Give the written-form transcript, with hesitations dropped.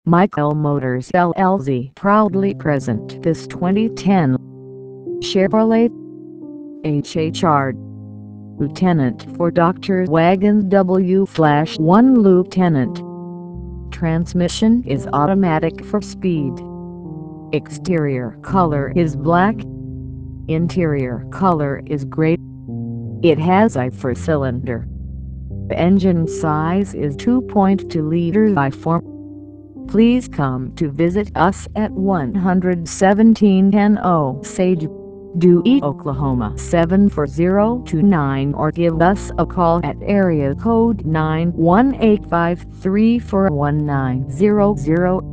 Michael Motors LLC proudly present this 2010 Chevrolet HHR Lieutenant for Dr. Wagon W/1 Lieutenant. Transmission is automatic for speed. Exterior color is black. Interior color is gray. It has a 4-cylinder. The engine size is 2.2 liters by 4. Please come to visit us at 11710 Osage, Dewey, Oklahoma 74029, or give us a call at area code 918-534-1900.